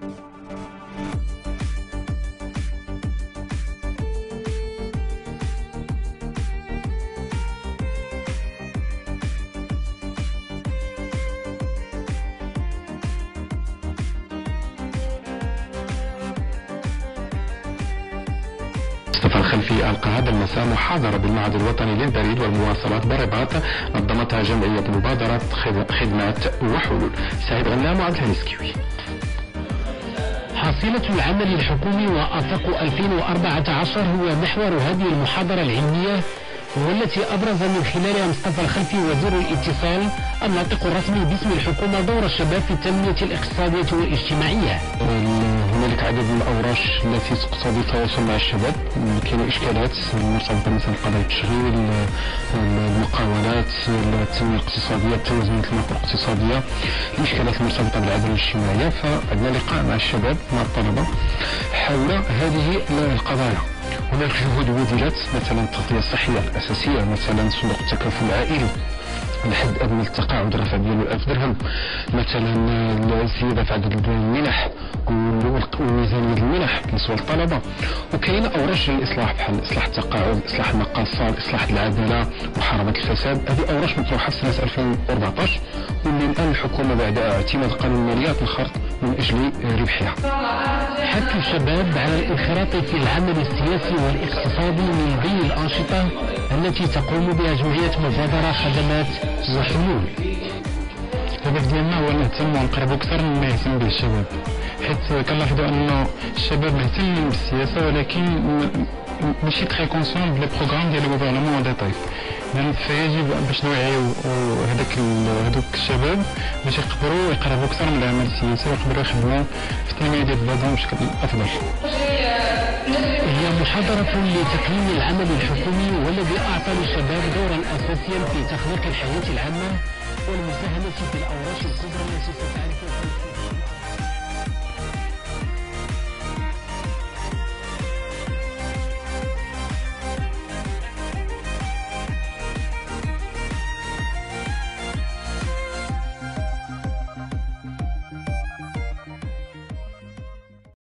مصطفى الخلفي ألقى هذا المساء محاضرة بالمعهد الوطني للبريد والمواصلات برباط، نظمتها جمعية مبادرة خدمات وحلول. سعيد غنام وعبد الهاني سكيوي. حصيلة العمل الحكومي وآفاق 2014 هو محور هذه المحاضرة العلمية، والتي أبرز من خلالها مصطفى الخلفي وزير الاتصال الناطق الرسمي باسم الحكومة دور الشباب في التنمية الاقتصادية والاجتماعية. هنالك عدد من الأوراش التي تقتضي التواصل مع الشباب، كاين إشكالات مرتبطة مثلا بقضايا التشغيل، المقاولات، التنمية الاقتصادية، التوازن الماكرو الاقتصادية، الإشكالات المرتبطة بالعدالة الاجتماعية. فعندنا لقاء مع الشباب مع الطلبة حول هذه القضايا. هناك جهود بذلت، مثلا التغطية الصحية الأساسية، مثلا صندوق التكافل العائلي، الحد الأدنى للتقاعد رفع ديالو 1000 درهم، مثلا الزيادة في عدد المنح والميزانية المنح بالنسبة للطلبة. وكاين أوراش للإصلاح بحال إصلاح التقاعد، إصلاح المقاصة، إصلاح العدالة، محاربة الفساد. هذه أوراش مطروحة في سنة 2014، واللي الآن الحكومة بعد اعتماد قانون الماليات الخرط من أجل ربحها. حث الشباب على الانخراط في العمل السياسي والاقتصادي من بين الأنشطة التي تقوم بها جمعية مبادرة خدمات وحلول. الهدف ديالنا هو نهتم ونقربوا أكثر مما يهتم به الشباب، حيث كنلاحظوا أن الشباب مهتمين بالسياسة ولكن ماشي تري كونسيون بلي بروغرام ديال الغوفرنمون اون ديتاي. فيجب باش نوعيو هذوك الشباب باش يقدروا يقربوا أكثر من العمل السياسي ويقدروا يخدموا في التنمية ديال بلادهم بشكل أفضل. هي محاضرة لتقييم العمل الحكومي، والذي أعطى للشباب دورا أساسيا في تخليق الحياة العامة والمساهمة في الأوراش الكبرى التي ستعرف